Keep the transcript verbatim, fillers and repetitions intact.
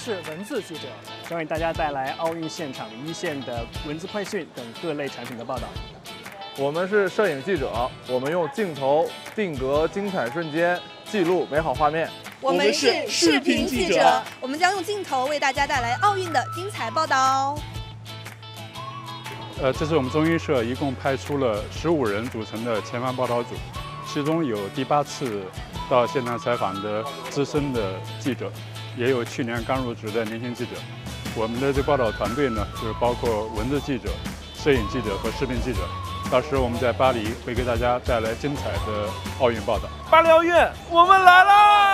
是文字记者，将为大家带来奥运现场一线的文字快讯等各类产品的报道。 我们是摄影记者，我们用镜头定格精彩瞬间，记录美好画面。 我们是视频记者，我们将用镜头为大家带来奥运的精彩报道。 呃，这是我们中医社一共派出了十五人组成的前方报道组，其中有第八次到现场采访的资深的记者，也有去年刚入职的年轻记者。我们的这报道团队呢，就是包括文字记者、摄影记者和视频记者。到时我们在巴黎会给大家带来精彩的奥运报道。 巴黎奥运，我们来啦！